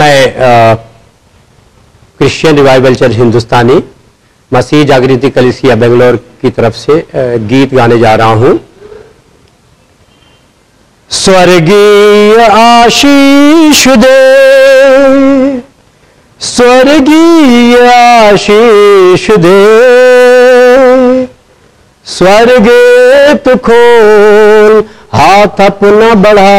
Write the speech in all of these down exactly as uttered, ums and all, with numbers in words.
मैं Christian revival church Hindustani Masih Jagriti Kalisiya Bangalore की तरफ से गीत गाने जा रहा हूं। स्वर्गीय आशीष दे, स्वर्गीय आशीष दे, स्वर्ग तू खोल हाथ अपना बढ़ा,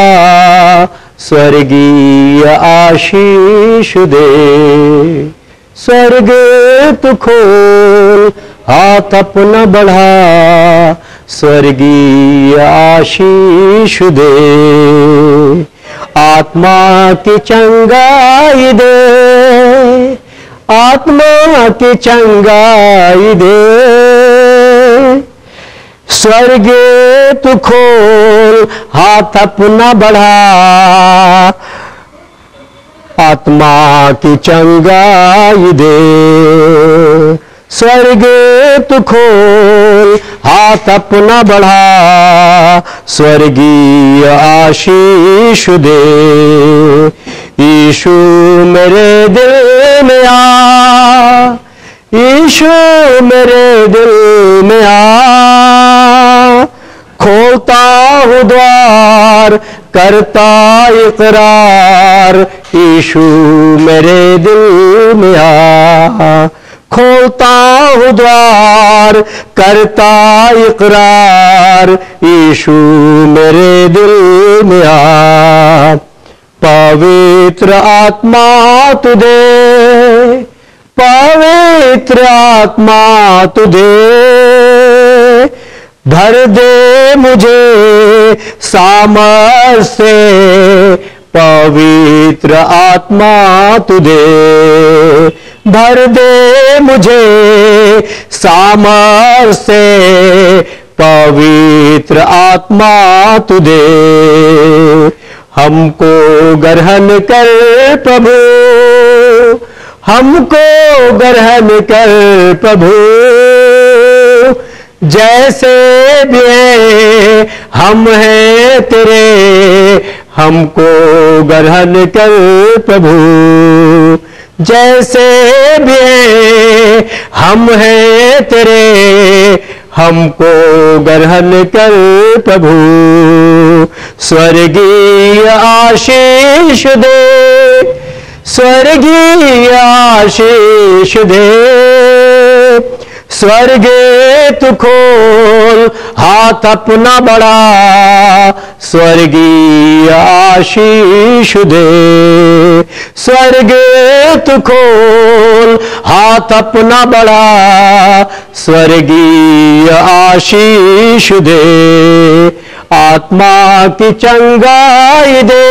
स्वर्गीय आशीष दे। स्वर्ग तू खोल हाथ अपना बढ़ा, स्वर्गीय आशीष दे। आत्मा की चंगाई दे, आत्मा की चंगाई दे, स्वर्ग तू खोल हाथ अपना बढ़ा, आत्मा की चंगाई दे। स्वर्ग तू खोल हाथ अपना बढ़ा, स्वर्गीय आशीष दे। यीशु मेरे दिल में आ, यीशु मेरे दिल में आ, खोलता हूँ द्वार करता इकरार, यीशु मेरे दिल में आ, खोलता हूँ द्वार करता इकरार, यीशु मेरे दिल में आ। पवित्र आत्मा तू दे, पवित्र आत्मा तू दे, भर दे मुझे सामर्थ से, पवित्र आत्मा तू दे, भर दे मुझे सामर्थ से, पवित्र आत्मा तू दे। हमको ग्रहण कर प्रभु, हमको ग्रहण कर प्रभु, जैसे भी है हम हैं तेरे, हमको ग्रहण कर प्रभु, जैसे भी है हम हैं तेरे, हमको ग्रहण कर प्रभु। स्वर्गीय आशीष दे, स्वर्गीय आशीष दे, स्वर्ग तू खोल हाथ अपना बढ़ा, स्वर्गीय आशीष दे। स्वर्ग तू खोल हाथ अपना बढ़ा, स्वर्गीय आशीष दे। आत्मा की चंगाई दे,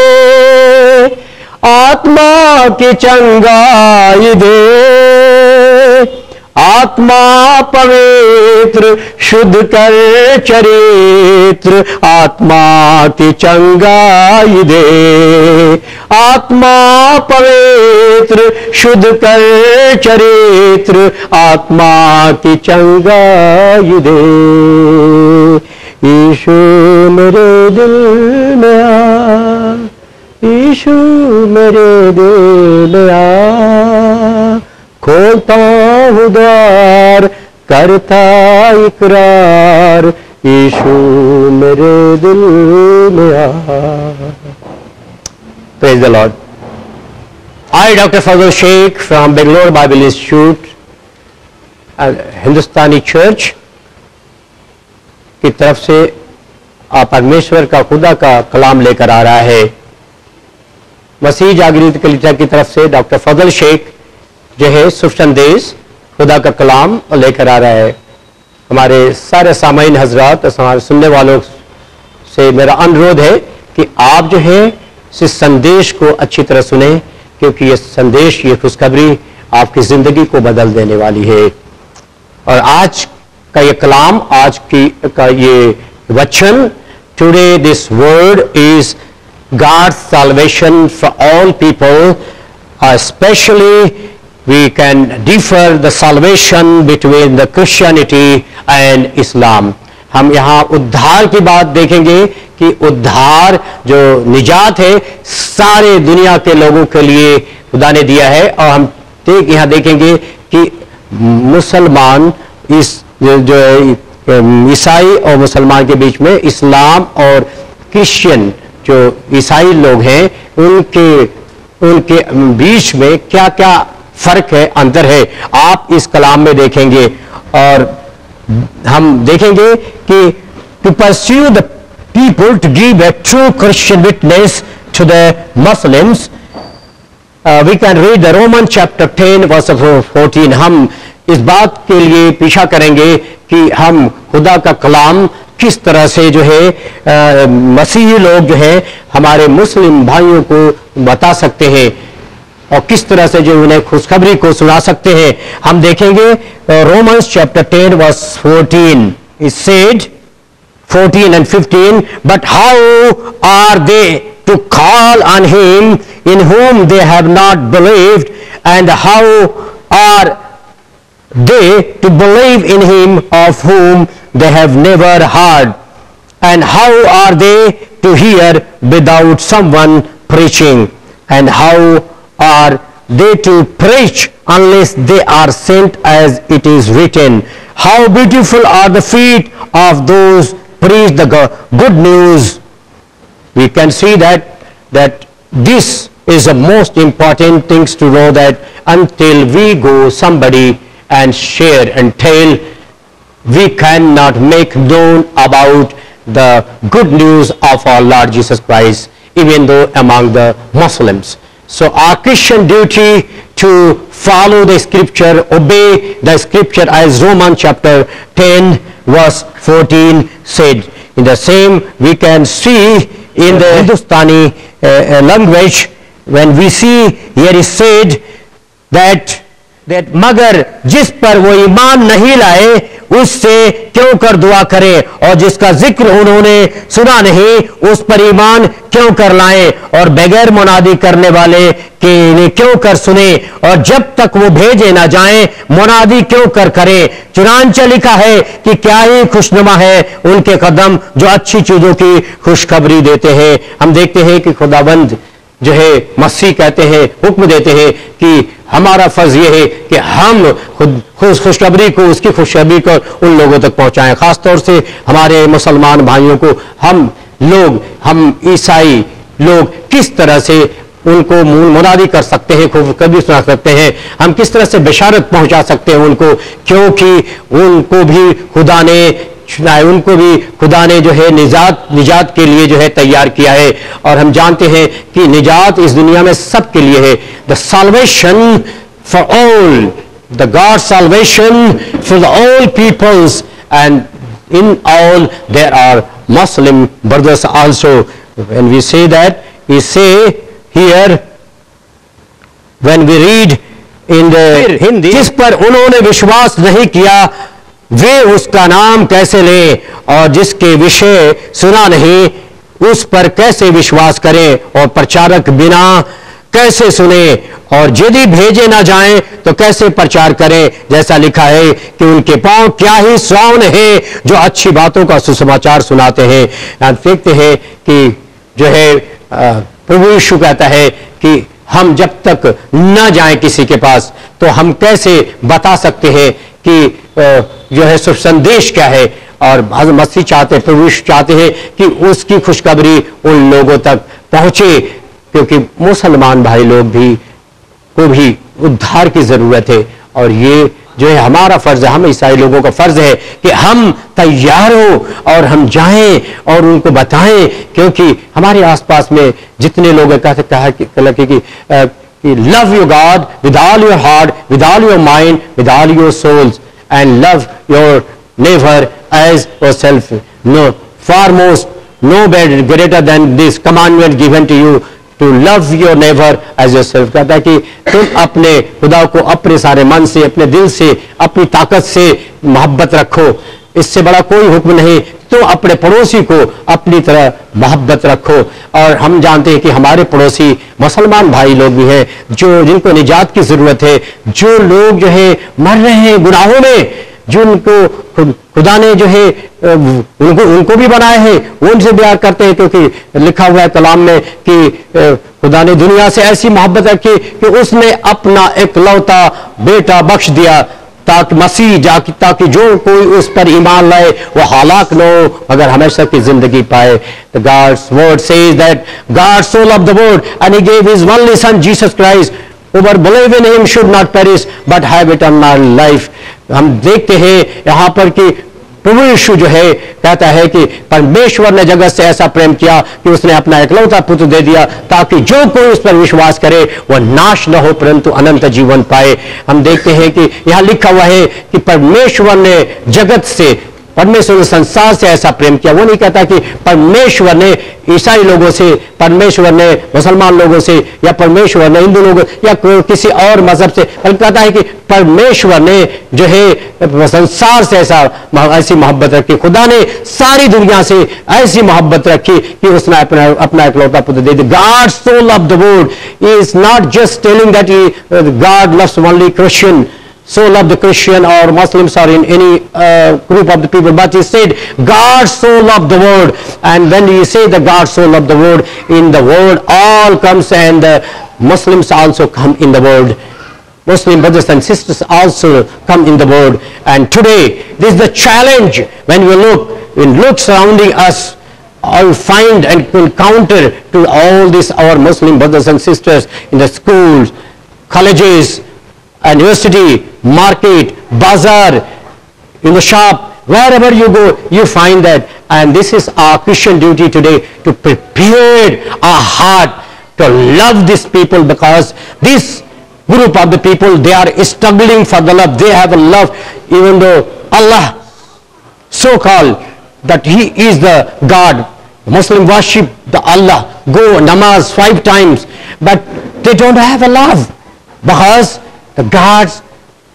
आत्मा की चंगाई दे, आत्मा पवित्र शुद्ध कर चरित्र, आत्मा की चंगाई दे। आत्मा पवित्र शुद्ध कर चरित्र, आत्मा की चंगाई दे। यीशु मेरे दिल में आ, यीशु मेरे दिल में आ, खोलता हूँ द्वार करता इकरार, यीशु मेरे दिल में आ। Praise the Lord. I, Doctor Fazal Sheikh from Bangalore Bible Institute, uh, Hindustani church की तरफ से आप परमेश्वर का खुदा का कलाम लेकर आ रहा है। मसीह जागृति कलीसिया की तरफ से डॉक्टर फजल शेख जो है शुभ संदेश खुदा का कलाम लेकर आ रहा है। हमारे सारे सामाइन हजरात, हमारे सुनने वालों से मेरा अनुरोध है कि आप जो है इस संदेश को अच्छी तरह सुने, क्योंकि ये संदेश, ये खुशखबरी आपकी जिंदगी को बदल देने वाली है। और आज का ये कलाम, आज की का ये वचन, today this word is God's salvation for all people, especially we can differ the salvation between the Christianity and Islam. हम यहाँ उद्धार की बात देखेंगे कि उद्धार जो निजात है सारे दुनिया के लोगों के लिए खुदा ने दिया है। और हम देख यहाँ देखेंगे कि मुसलमान इस जो है ईसाई और मुसलमान के बीच में, इस्लाम और क्रिश्चियन जो ईसाई लोग हैं उनके उनके बीच में क्या क्या फर्क है, अंतर है, आप इस कलाम में देखेंगे। और हम देखेंगे कि to pursue the people to give a true Christian witness to the Muslims, uh, we can read the Roman chapter ten verse fourteen. हम इस बात के लिए पीछा करेंगे कि हम खुदा का कलाम किस तरह से जो है आ, मसीही लोग जो है हमारे मुस्लिम भाइयों को बता सकते हैं और किस तरह से जो उन्हें खुशखबरी को सुना सकते हैं। हम देखेंगे Romans chapter ten verse fourteen, it said fourteen and fifteen, but how are they to call on him in whom they have not believed, and how are they to believe in him of whom they have never heard, and how are they to hear without someone preaching, and how are they to preach unless they are sent, as it is written, how beautiful are the feet of those preach the good news. We can see that that this is the most important things to know, that until we go somebody and share and tell, we cannot make known about the good news of our Lord Jesus Christ, even though among the Muslims. So our Christian duty to follow the scripture, obey the scripture, as Romans chapter ten verse fourteen said. In the same we can see in the Hindustani uh, language, when we see here is said that that मगर जिस पर वो ईमान नहीं लाए उससे क्यों कर दुआ करें, और जिसका जिक्र उन्होंने सुना नहीं उस पर ईमान क्यों कर लाएं, और बगैर मुनादी करने वाले के क्यों कर सुने, और जब तक वो भेजे ना जाएं मुनादी क्यों कर करें। चुनांचे लिखा है कि क्या ही खुशनुमा है उनके कदम जो अच्छी चीजों की खुशखबरी देते हैं। हम देखते हैं कि खुदाबंद जो है मसीह कहते हैं, हुक्म देते हैं कि हमारा फर्ज यह है कि हम खुद खुशखबरी को, उसकी खुशखबरी को उन लोगों तक पहुंचाएं, खासतौर से हमारे मुसलमान भाइयों को। हम लोग, हम ईसाई लोग किस तरह से उनको मुनादी कर सकते हैं, खुशखबरी सुना सकते हैं, हम किस तरह से बिशारत पहुंचा सकते हैं उनको, क्योंकि उनको भी खुदा ने उनको भी खुदा ने जो है निजात निजात के लिए जो है तैयार किया है। और हम जानते हैं कि निजात इस दुनिया में सबके लिए है। The salvation for all, the God salvation for the all peoples, and in all there are Muslim brothers also. When we say that, we say here when we read in the Hindi, जिस पर उन्होंने विश्वास नहीं किया वे उसका नाम कैसे लें, और जिसके विषय सुना नहीं उस पर कैसे विश्वास करें, और प्रचारक बिना कैसे सुने, और यदि भेजे ना जाएं तो कैसे प्रचार करें। जैसा लिखा है कि उनके पांव क्या ही श्रावण है जो अच्छी बातों का सुसमाचार सुनाते हैं। आप देखते हैं कि जो है प्रभु यीशु कहता है कि हम जब तक न जाएं किसी के पास तो हम कैसे बता सकते हैं कि जो है शुभ संदेश क्या है। और मसीह चाहते, प्रभु चाहते हैं कि उसकी खुशखबरी उन लोगों तक पहुंचे, क्योंकि मुसलमान भाई लोग भी को भी उद्धार की जरूरत है। और ये जो है हमारा फर्ज है, हम ईसाई लोगों का फर्ज है कि हम तैयार हो और हम जाएं और उनको बताएं, क्योंकि हमारे आसपास में जितने लोग कहते कहा कि love your God with all your heart, with all your mind, with all your souls, and love your neighbor as yourself. No, foremost, no better, greater than this commandment given to you, to love your neighbor as yourself. कहता है कि तुम अपने खुदा को अपने सारे मन से, अपने दिल से, अपनी ताकत से मोहब्बत रखो। इससे बड़ा कोई हुक्म नहीं। तो अपने पड़ोसी को अपनी तरह मोहब्बत रखो। और हम जानते हैं कि हमारे पड़ोसी मुसलमान भाई लोग भी हैं जो जिनको निजात की जरूरत है, जो लोग जो है मर रहे हैं गुनाहों में, जिनको खुदा ने जो है उनको उनको भी बनाए हैं, वो उनसे प्यार करते हैं, क्योंकि लिखा हुआ है कलाम में कि खुदा ने दुनिया से ऐसी मोहब्बत रखी कि उसने अपना इकलौता बेटा बख्श दिया, ताकि मसीह जाकि ताकि जो कोई उस पर ईमान लाए वो हलाक न हो मगर हमेशा की जिंदगी पाए. God's word says that God so loved the world and he gave his only son Jesus Christ, whoever believe in him should not perish but have eternal life. हम देखते हैं यहाँ पर कि प्रभु यीशु जो है कहता है कि परमेश्वर ने जगत से ऐसा प्रेम किया कि उसने अपना एकलौता पुत्र दे दिया ताकि जो कोई उस पर विश्वास करे वह नाश न हो परंतु अनंत जीवन पाए. हम देखते हैं कि यहाँ लिखा हुआ है कि परमेश्वर ने जगत से परमेश्वर ने संसार से ऐसा प्रेम किया. वो नहीं कहता कि परमेश्वर ने ईसाई लोगों से, परमेश्वर ने मुसलमान लोगों से, या परमेश्वर ने हिंदू लोगों या किसी और मजहब से, बल्कि कहता है कि परमेश्वर ने जो है संसार से ऐसा ऐसी मोहब्बत रखी, खुदा ने सारी दुनिया से ऐसी मोहब्बत रखी कि उसने अपना अपना इकलौता पुत्र दे दिया. God so loved the world is not just telling that he, uh, God loves only Christian, so love the Christian or Muslims or in any uh, group of the people, but he said God so loved the world. And when he say that God so loved the world, in the world all comes and the Muslims also come in the world. Muslim brothers and sisters also come in the world. And today this is the challenge. When we look, we look surrounding us, I will find and encounter to all these our Muslim brothers and sisters in the schools, colleges, university, market, bazaar, in the shop, wherever you go, you find that. And this is our Christian duty today, to prepare our heart to love these people, because this group of the people, they are struggling for the love. They have a love, even though Allah so-called that he is the God. Muslim worship the Allah, go namaz five times, but they don't have a love, because the gods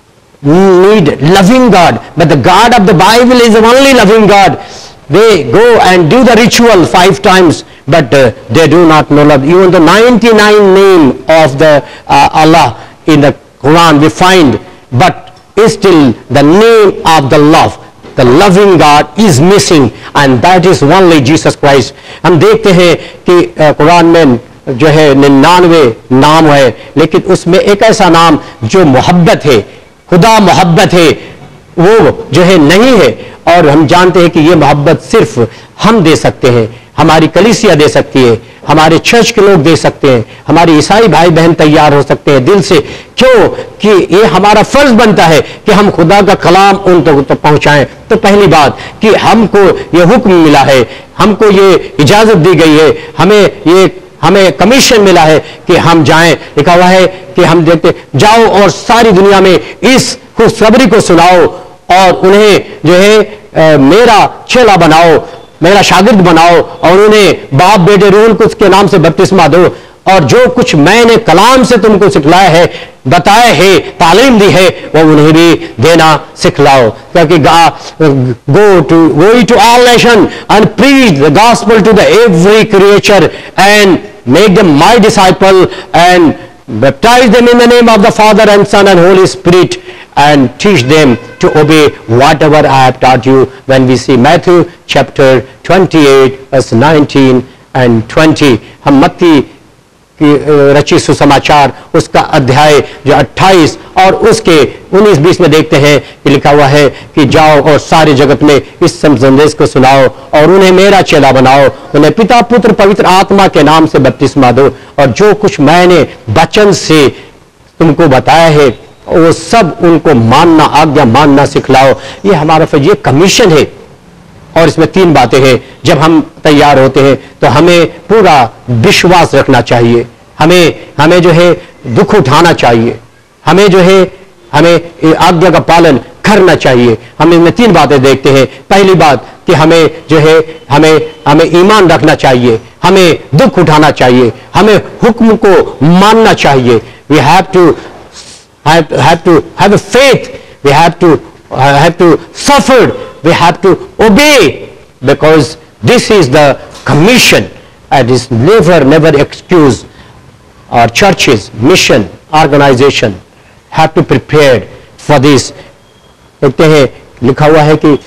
need loving God, but the God of the Bible is the only loving God. They go and do the ritual five times, but uh, they do not know love. Even the ninety-nine name of the uh, Allah in the Quran we find, but still the name of the love, the loving God is missing, and that is only Jesus Christ. हम देखते हैं कि कुरान में जो है निन्यानवे नाम है, लेकिन उसमें एक ऐसा नाम जो मोहब्बत है, खुदा मोहब्बत है, वो जो है नहीं है. और हम जानते हैं कि ये मोहब्बत सिर्फ हम दे सकते हैं, हमारी कलीसिया दे सकती है, हमारे चर्च के लोग दे सकते हैं, हमारे ईसाई भाई बहन तैयार हो सकते हैं दिल से. क्यों? कि ये हमारा फर्ज बनता है कि हम खुदा का कलाम उन तक तो पहुंचाएं. तो पहली बात कि हमको ये हुक्म मिला है, हमको ये इजाजत दी गई है, हमें ये हमें कमीशन मिला है कि हम जाएं. लिखा हुआ है कि हम देखते जाओ और सारी दुनिया में इस खुशखबरी को सुनाओ और उन्हें जो है आ, मेरा चेला बनाओ, मेरा शागिर्द बनाओ, और उन्हें बाप बेटे रूह कुछ के नाम से बपतिस्मा दो, और जो कुछ मैंने कलाम से तुमको सिखलाया है, बताया है, तालीम दी है, वो उन्हें भी देना सिखलाओ. क्योंकि go to go to all nation and preach the gospel to the every creature and make them my disciple and baptize them in the name of the Father and Son and Holy Spirit, and teach them to obey whatever I have taught you. When we see Matthew chapter twenty-eight verse nineteen and twenty, हम मत्ती की रचित सुसमाचार उसका अध्याय जो अट्ठाईस और उसके उन्नीस बीस में देखते हैं कि लिखा हुआ है कि जाओ और सारे जगत में इस संदेश को सुनाओ और उन्हें मेरा चेला बनाओ, उन्हें पिता पुत्र पवित्र आत्मा के नाम से बपतिस्मा दो, और जो कुछ मैंने वचन से तुमको बताया है वो सब उनको मानना, आज्ञा मानना सिखलाओ. ये हमारा फर्ज, ये कमीशन है. और इसमें तीन बातें हैं. जब हम तैयार होते हैं तो हमें पूरा विश्वास रखना चाहिए, हमें हमें जो है दुख उठाना चाहिए, हमें जो है हमें आज्ञा का पालन करना चाहिए. हम इसमें तीन बातें देखते हैं. पहली बात कि हमें जो है हमें हमें ईमान रखना चाहिए, हमें दुख उठाना चाहिए, हमें हुक्म को मानना चाहिए. We have to have have to have a faith, we have to uh, have to suffer, we have to obey, because this is the commission and is never never excuse. Our churches, mission, organization have to prepare for this. देखते हैं लिखा हुआ है कि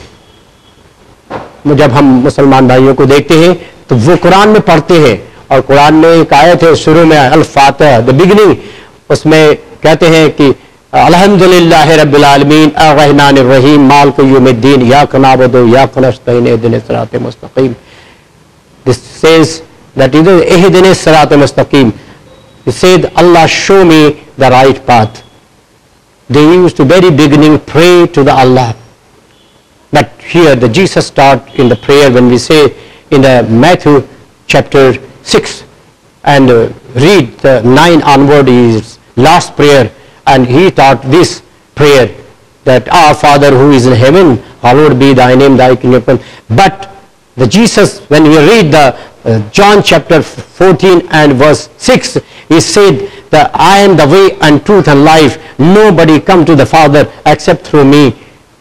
जब हम मुसलमान भाइयों को देखते हैं तो वो कुरान में पढ़ते हैं, और कुरान में एक आयत है शुरू में अल फातिहा द बिगिनिंग, उसमें कहते हैं कि अल्हम्दुलिल्लाहि रब्बिल आलमीन अर्रहमानिर रहीम मालिकि यौमिद्दीन इय्याका नअबुदु व इय्याका नस्तईन इहदिनस सिरातल मुस्तकीम. This says that either ihdinas siratal mustaqim. He said, Allah show me the right path. They used to very beginning pray to the Allah. But here the Jesus taught in the prayer when we say in the Matthew chapter six and uh, read the nine onward is last prayer, and he taught this prayer that our Father who is in heaven, hallowed be thy name, thy kingdom come. But the Jesus, when we read the uh, John chapter fourteen and verse six, he said that I am the way and truth and life. Nobody come to the Father except through me.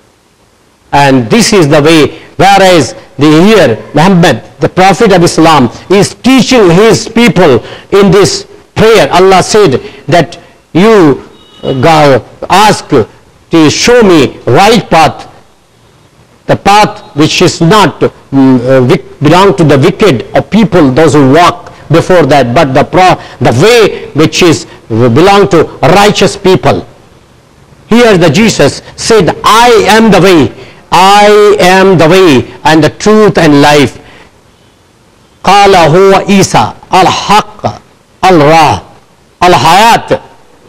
And this is the way. Whereas the here Muhammad, the Prophet of Islam, is teaching his people in this prayer. Allah said that you God ask to show me right path, the path which is not um, uh, belong to the wicked or people, those who walk before that, but the pro, the way which is belong to righteous people. Here the Jesus said, I am the way, I am the way and the truth and life. Qala huwa Isa al-Haq al-Rah al-Hayat.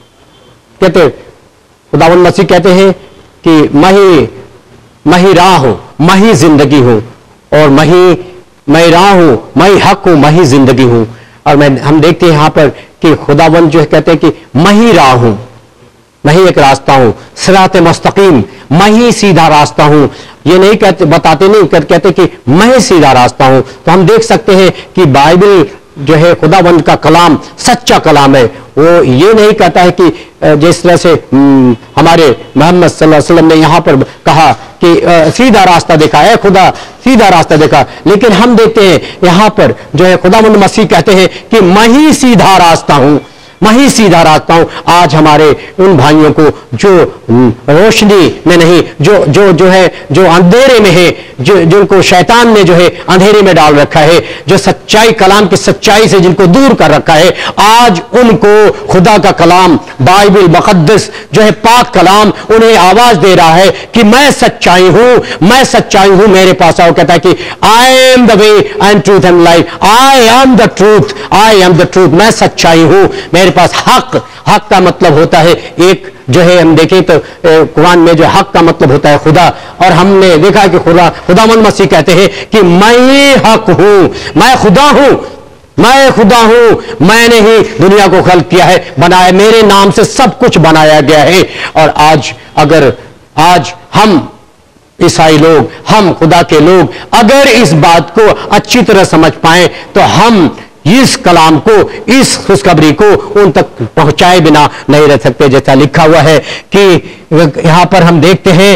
कहते खुदावंद मसीह कहते हैं कि मैं ही मैं ही राह हूं, मैं ही जिंदगी हूं, और मैं ही मैं राह हूं, मैं ही हक हूं, मैं ही जिंदगी हूं. और मैं हम देखते हैं यहां पर कि खुदावंद जो है कहते हैं कि मैं ही राह हूं, मैं ही एक रास्ता हूं, सिरात मुस्तकीम, मैं ही सीधा रास्ता हूं. ये नहीं कहते, बताते नहीं कहते कि मैं ही सीधा रास्ता हूं. तो हम देख सकते हैं कि बाइबल जो है खुदावंद का कलाम सच्चा कलाम है. वो ये नहीं कहता है कि जिस तरह से हमारे मोहम्मद सल्लल्लाहु अलैहि वसल्लम ने यहाँ पर कहा कि सीधा रास्ता देखा है, खुदा सीधा रास्ता देखा, लेकिन हम देखते हैं यहाँ पर जो है खुदावंद मसीह कहते हैं कि मैं ही सीधा रास्ता हूं, मैं ही सीधा रास्ता हूं. आज हमारे उन भाइयों को जो रोशनी में नहीं, जो जो जो है जो अंधेरे में है, जो जिनको शैतान ने जो है अंधेरे में डाल रखा है, जो सच्चाई कलाम की सच्चाई से जिनको दूर कर रखा है, आज उनको खुदा का कलाम बाइबल मुकद्दस जो है पाक कलाम उन्हें आवाज दे रहा है कि मैं सच्चाई हूं, मैं सच्चाई हूं, मेरे पास आओ. कहता है कि I am the way and truth and life, I am the truth, I am the truth, मैं सच्चाई हूं, मेरे पास हक. हक का मतलब होता है एक जो है, हम देखें तो कुरान में जो हक का मतलब होता है खुदा, और हमने देखा कि खुदा खुदावंद मसीह कहते हैं कि मैं हक हूं, मैं खुदा हूं, मैं खुदा हूं, मैंने ही दुनिया को खल्क किया है, बनाया, मेरे नाम से सब कुछ बनाया गया है. और आज अगर आज हम ईसाई लोग, हम खुदा के लोग अगर इस बात को अच्छी तरह समझ पाए तो हम इस कलाम को, इस खुशखबरी को उन तक पहुंचाए बिना नहीं रह सकते. जैसा लिखा हुआ है कि यहां पर हम देखते हैं,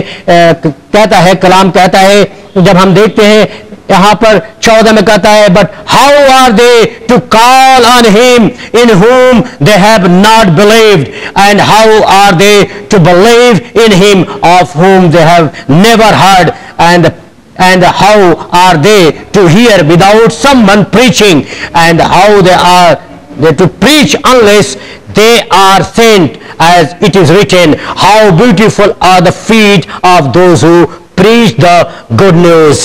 कहता है कलाम कहता है, जब हम देखते हैं यहां पर चौदह में कहता है, but how are they to call on him in whom they have not believed, and how are they to believe in him of whom they have never heard, and and how are they to hear without someone preaching, and how they are they to preach unless they are sent, as it is written, how beautiful are the feet of those who preach the good news.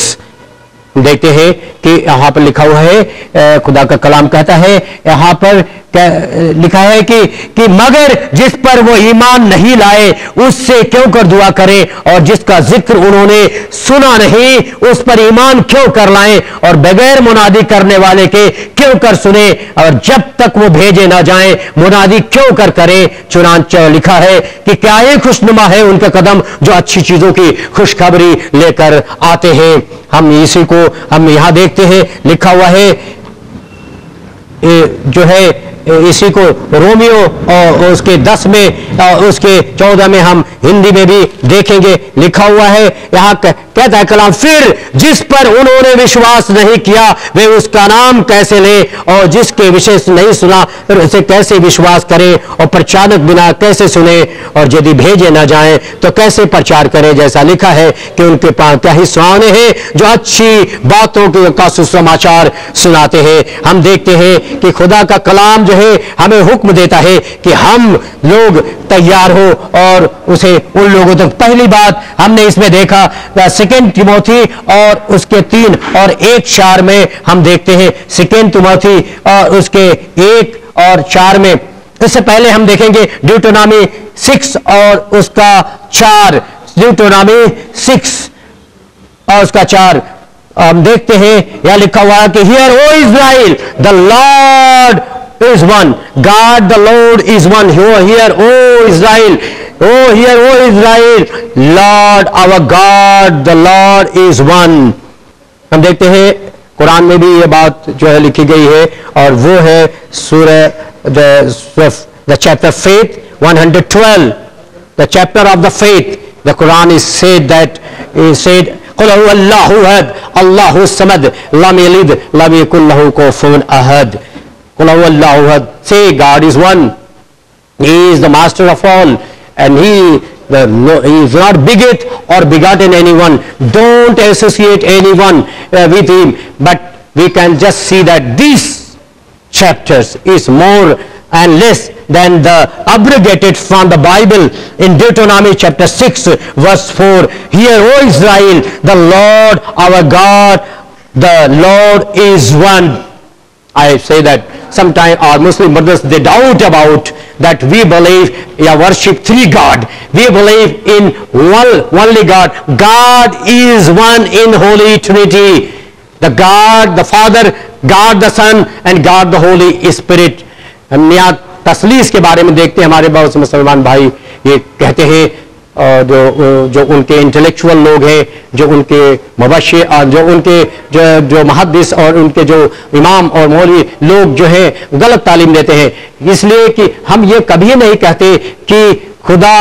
देखते हैं कि यहां पर लिखा हुआ है, खुदा का कलाम कहता है यहां पर लिखा है कि कि मगर जिस पर वो ईमान नहीं लाए उससे क्यों कर दुआ करें, और जिसका जिक्र उन्होंने सुना नहीं उस पर ईमान क्यों कर लाएं, और बगैर मुनादी करने वाले के क्यों कर सुने, और जब तक वो भेजे ना जाएं मुनादी क्यों कर करें. चुनांचे लिखा है कि क्या ही खुशनुमा है उनके कदम जो अच्छी चीजों की खुशखबरी लेकर आते हैं. हम इसी को हम यहां देखते हैं, लिखा हुआ है जो है इसी को रोमियो और उसके दस में और उसके चौदह में हम हिंदी में भी देखेंगे, लिखा हुआ है। यहाँ कहता है कलाम, फिर जिस पर उन्होंने विश्वास नहीं किया वे उसका नाम कैसे ले, और जिसके विषय नहीं सुना फिर उसे कैसे विश्वास करे, और प्रचारक बिना कैसे सुने, और यदि भेजे ना जाएं तो कैसे प्रचार करे। जैसा लिखा है कि उनके पास क्या ही सुहावने हैं जो अच्छी बातों का सुसमाचार सुनाते हैं। हम देखते हैं कि खुदा का कलाम जो है हमें हुक्म देता है कि हम लोग तैयार हो और उसे उन लोगों तक। पहली बात हमने इसमें देखा सेकेंड तिमोथी और उसके तीन और एक चार में हम देखते हैं, सेकेंड तिमोथी और उसके एक और चार में। इससे पहले हम देखेंगे ड्यूटोनॉमी सिक्स और उसका चार, ड्यूटोनॉमी सिक्स और उसका चार हम देखते हैं, यह लिखा हुआ है कि hear O Israel the Lord is one, God the Lord is one. Here, O Israel, oh here, O Israel, Lord our God, the Lord is one. हम देखते हैं कुरान में भी ये बात जो है लिखी गई है, और वो है सूरह the chapter faith one twelve, the chapter of the faith. The Quran is said that is said قل هو الله أحد الله الصمد لم يلد لم يكن له كفوا أحد. Say God is one. He is the master of all, and he, the, no, he is not beget or begotten anyone. Don't associate anyone uh, with him. But we can just see that these chapters is more and less than the abrogated from the Bible in Deuteronomy chapter six verse four. Hear, O Israel, the Lord our God, the Lord is one. I say that sometimes our Muslim brothers, they doubt about that we believe, yeah, worship three God. We believe in one only God. God is one in Holy Trinity. The God, the Father, God the Son, and God the Holy Spirit. हम यहाँ तस्लीस के बारे में देखते हैं, हमारे बहुत से मुसलमान भाई ये कहते हैं, और जो जो उनके इंटेलेक्चुअल लोग हैं, जो उनके मुबश्शिर और जो उनके जो जो मुहद्दिस और उनके जो इमाम और मौलवी लोग जो हैं गलत तालीम देते हैं, इसलिए कि हम ये कभी नहीं कहते कि खुदा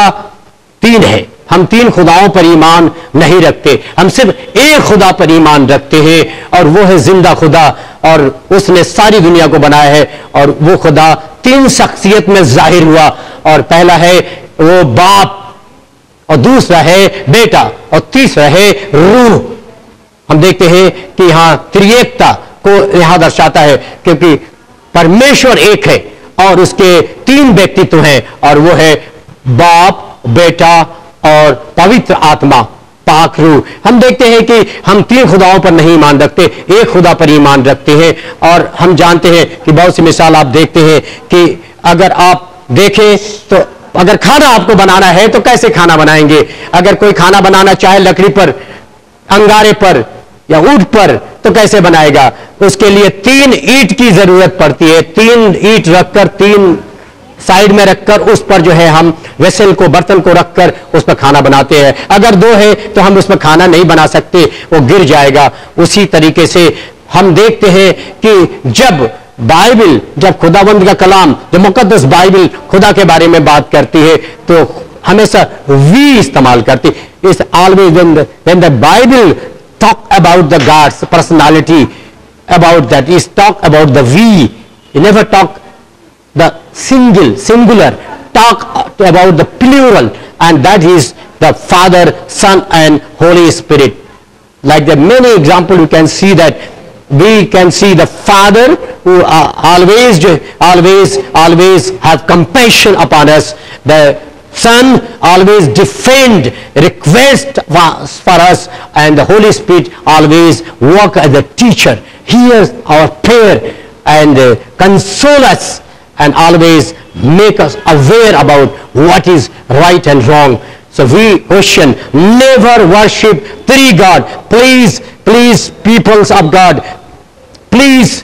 तीन है। हम तीन खुदाओं पर ईमान नहीं रखते, हम सिर्फ एक खुदा पर ईमान रखते हैं, और वो है जिंदा खुदा, और उसने सारी दुनिया को बनाया है। और वो खुदा तीन शख्सियत में जाहिर हुआ, और पहला है वो बाप, और दूसरा है बेटा, और तीसरा है रूह। हम देखते हैं कि यहां त्रिएकता को यहां दर्शाता है, क्योंकि परमेश्वर एक है और उसके तीन व्यक्तित्व हैं, और वो है बाप, बेटा और पवित्र आत्मा, पाक रूह। हम देखते हैं कि हम तीन खुदाओं पर नहीं ईमान रखते, एक खुदा पर ईमान रखते हैं। और हम जानते हैं कि बहुत सी मिसाल आप देखते हैं कि अगर आप देखें तो अगर खाना आपको बनाना है तो कैसे खाना बनाएंगे? अगर कोई खाना बनाना चाहे लकड़ी पर, अंगारे पर या ऊंट पर, तो कैसे बनाएगा? उसके लिए तीन ईंट की जरूरत पड़ती है। तीन ईंट रखकर, तीन साइड में रखकर उस पर जो है हम वेसल को, बर्तन को रखकर उस पर खाना बनाते हैं। अगर दो है तो हम उस पर खाना नहीं बना सकते, वो गिर जाएगा। उसी तरीके से हम देखते हैं कि जब बाइबल, जब खुदावंद का कलाम, जो मुकद्दस बाइबल खुदा के बारे में बात करती है, तो हमेशा वी इस्तेमाल करती है। Is always when the Bible talk about the God's personality, about that is talk about the we, you never talk the single, singular, talk about the plural, and that is the Father, Son, and Holy Spirit. Like the many examples, we can see that we can see the Father who uh, always, always, always have compassion upon us. The Son always defend, request for us, and the Holy Spirit always work as a teacher, hears our prayer, and uh, console us, and always make us aware about what is right and wrong. So we Christian never worship three God. Please, please, peoples of God, please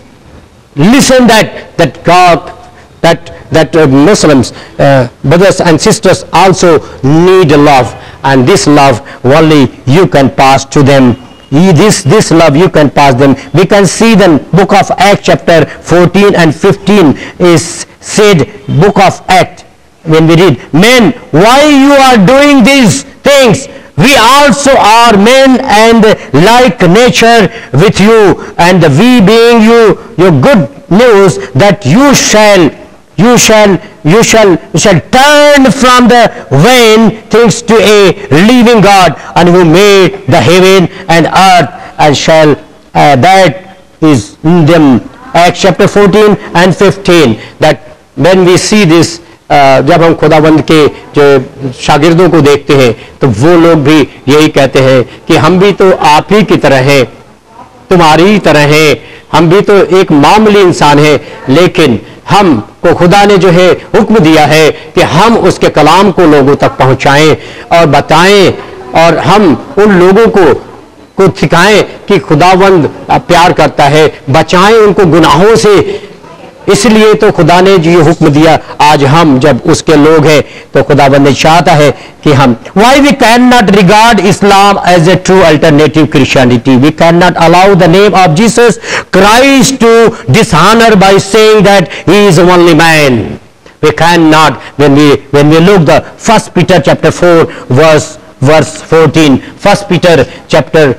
listen that that God, that that uh, Muslims, uh, brothers and sisters also need love, and this love only you can pass to them. this this love you can pass them. We can see the book of Acts chapter fourteen and fifteen is said, book of Acts, when we read, men, why you are doing these things? We also are men and like nature with you, and we being you your good news that you shall you shall you shall you shall turn from the vain things to a living God, and who made the heaven and earth, and shall uh, that is in them. Acts chapter fourteen and fifteen. That when we see this, uh, जब हम खुदावंद के जो शागिर्दों को देखते हैं तो वो लोग भी यही कहते हैं कि हम भी तो आप ही की तरह हैं, तुम्हारी तरह हैं, हम भी तो एक मामूली इंसान हैं, लेकिन हम को खुदा ने जो है हुक्म दिया है कि हम उसके कलाम को लोगों तक पहुंचाएं और बताएं, और हम उन लोगों को को सिखाएं कि खुदावंद प्यार करता है, बचाएं उनको गुनाहों से। इसलिए तो खुदा ने जो ये हुक्म दिया, आज हम जब उसके लोग हैं तो खुदावंद ने चाहता है कि हम, why we cannot regard Islam as a true alternative Christianity? We cannot allow the name of Jesus Christ to dishonor by saying that he is the only man. We cannot. When we when we look the First Peter chapter four verse verse fourteen, First Peter chapter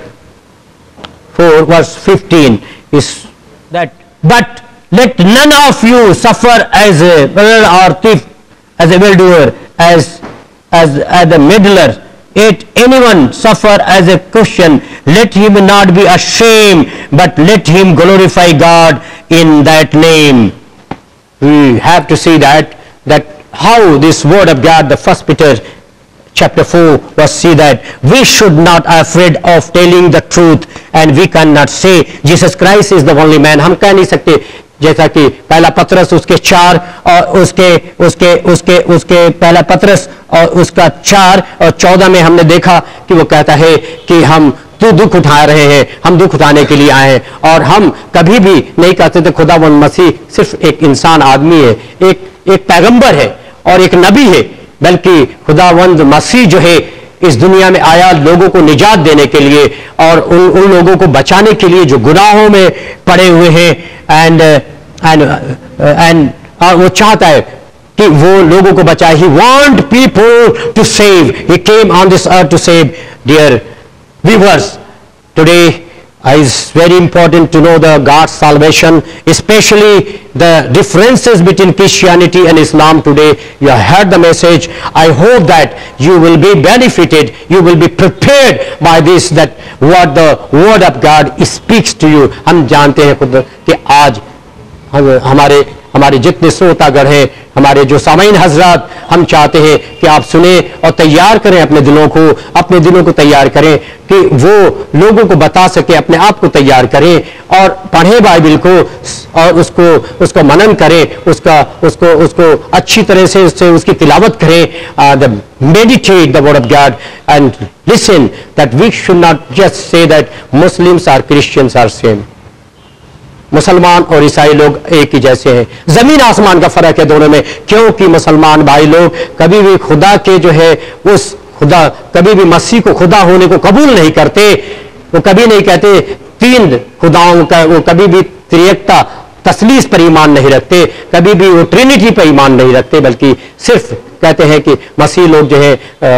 four verse fifteen is that, but let none of you suffer as a brother or thief, as a evildoer, as as as a meddler. Let anyone suffer as a Christian, let him not be ashamed, but let him glorify God in that name. We have to see that that how this word of God, the First Peter chapter four, was see that we should not afraid of telling the truth, and we cannot say Jesus Christ is the only man. हम कह नहीं सकते, जैसा कि पहला पत्रस उसके चार और उसके उसके उसके उसके पहला पत्रस और उसका चार और चौदह में हमने देखा कि वो कहता है कि हम तो दुख उठा रहे हैं, हम दुख उठाने के लिए आए हैं, और हम कभी भी नहीं कहते थे खुदावंद मसीह सिर्फ एक इंसान आदमी है, एक एक पैगंबर है और एक नबी है, बल्कि खुदावंद मसीह जो है इस दुनिया में आया लोगों को निजात देने के लिए और उन उन लोगों को बचाने के लिए जो गुनाहों में पड़े हुए हैं, एंड एंड एंड और वो चाहता है कि वो लोगों को बचाए. He want people to save. He came on this earth to save. Dear viewers, today it's very important to know the God's salvation, especially the differences between Christianity and Islam today. You have heard the message. I hope that you will be benefited, you will be prepared by this, that what the word of God speaks to you. हम जानते हैं खुद कि आज हमारे हमारे जितने श्रोतागण हैं, हमारे जो सामाइन हजरात, हम चाहते हैं कि आप सुने और तैयार करें अपने दिलों को, अपने दिलों को तैयार करें कि वो लोगों को बता सके, अपने आप को तैयार करें और पढ़ें बाइबल को और उसको उसको मनन करें, उसका उसको उसको अच्छी तरह से उससे उसकी तिलावत करें. The meditate the word of God and listen, that we should not just say that Muslims are Christians are same. मुसलमान और ईसाई लोग एक ही जैसे हैं, जमीन आसमान का फर्क है दोनों में, क्योंकि मुसलमान भाई लोग कभी भी खुदा के जो है उस खुदा कभी भी मसीह को खुदा होने को कबूल नहीं करते. वो कभी नहीं कहते तीन खुदाओं का, वो कभी भी त्रिएकता तसलीस पर ईमान नहीं रखते, कभी भी वो ट्रिनिटी पर ईमान नहीं रखते, बल्कि सिर्फ कहते हैं कि मसीह लोग जो है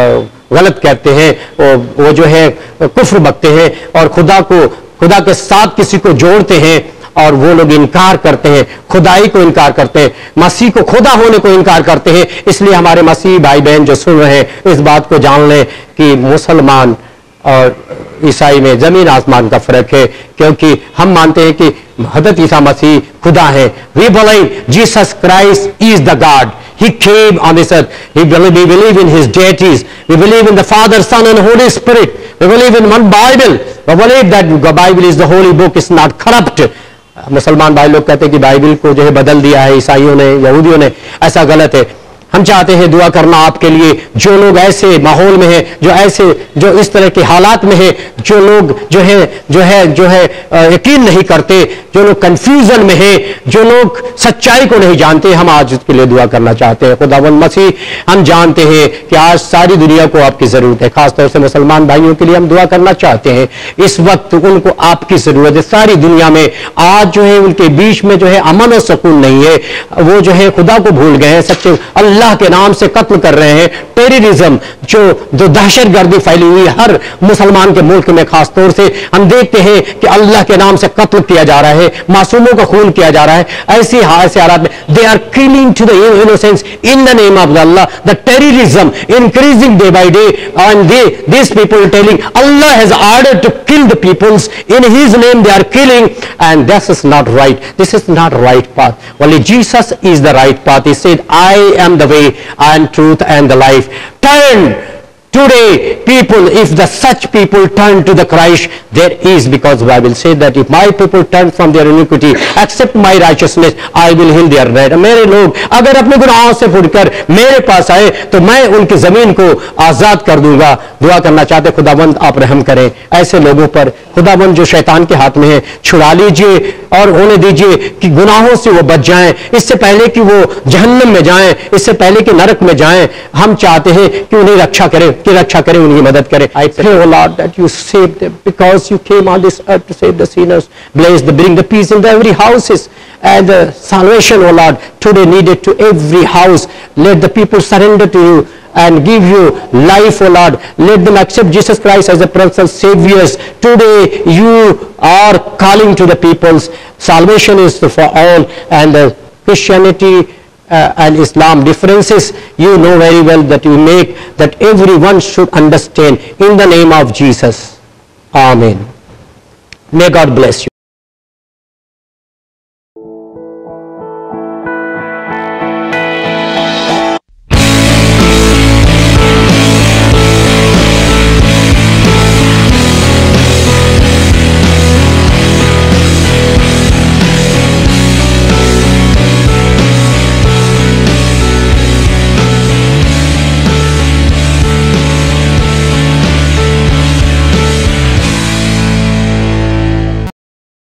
गलत कहते हैं, वो, वो जो है कुफ्र बकते हैं और खुदा को खुदा के साथ किसी को जोड़ते हैं, और वो लोग इनकार करते हैं, खुदाई को इनकार करते हैं, मसीह को खुदा होने को इनकार करते हैं. इसलिए हमारे मसीह भाई बहन जो सुन रहे हैं इस बात को जान लें कि मुसलमान और ईसाई में जमीन आसमान का फर्क है, क्योंकि हम मानते हैं कि हज़रत ईसा मसीह खुदा है. We believe Jesus Christ is the God. He came on this earth. We believe, we believe in his deities. We believe in the Father, Son and Holy Spirit. We believe in one Bible. We believe that the Bible is the holy book. It's not corrupt. मुसलमान भाई लोग कहते हैं कि Bible को जो है बदल दिया है ईसाइयों ने, यहूदियों ने. ऐसा गलत है. हम चाहते हैं दुआ करना आपके लिए, जो लोग ऐसे माहौल में हैं, जो ऐसे जो इस तरह के हालात में हैं, जो लोग जो है जो है जो है यकीन नहीं करते, जो लोग कंफ्यूजन में हैं, जो लोग सच्चाई को नहीं जानते, हम आज उसके लिए दुआ करना चाहते हैं। खुदावंद मसीह, हम जानते हैं कि आज सारी दुनिया को आपकी जरूरत है, खासतौर से मुसलमान भाइयों के लिए हम दुआ करना चाहते हैं। इस वक्त उनको आपकी जरूरत है। सारी दुनिया में आज जो है उनके बीच में जो है अमन और सुकून नहीं है, वो जो है खुदा को भूल गए हैं, सच्चे अल्लाह के नाम से कत्ल कर रहे हैं। टेररिज्म जो जो दहशतगर्दी फैली हुई हर मुसलमान के मुल्क में, खासतौर से हम देखते हैं कि अल्लाह के नाम से कत्ल किया जा रहा है, मासूमों का खून किया जा रहा है। ऐसी ऐसे हालात में they are killing to the innocence in the name of Allah, the terrorism increasing day by day, and they this people telling Allah has ordered to kill the peoples in his name, they are killing, and this is not right, this is not right path. Only Jesus is the right path. He said, I am the way and truth and the life. Turn today, people, if the such people turn to the Christ, there is, because the Bible says that if my people turn from their iniquity, accept my righteousness, I will heal their land. मेरे लोग अगर अपने गुनाहों से फुटकर मेरे पास आए तो मैं उनकी जमीन को आजाद कर दूंगा। दुआ करना चाहते खुदावंद आप रहम करें ऐसे लोगों पर, खुदावंद जो शैतान के हाथ में है, छुड़ा लीजिए और होने दीजिए कि गुनाहों से वो बच जाएं, इससे पहले कि वो जहन्नम में जाएं, इससे पहले कि नरक में जाएं। हम चाहते हैं कि उन्हें रक्षा करें, कि रक्षा करें, उनकी मदद करें। I pray, O Lord, that you save them because you came on this earth to save the sinners. Bless the, bring the peace in the every houses and the salvation, O Lord, today needed to every house. Let the people surrender to you and give you life, O Lord. Let them accept Jesus Christ as the personal saviors. Today you are calling to the peoples. Salvation is for all, and the Christianity uh, and Islam differences, you know very well that you make, that everyone should understand. In the name of Jesus. Amen. May God bless you.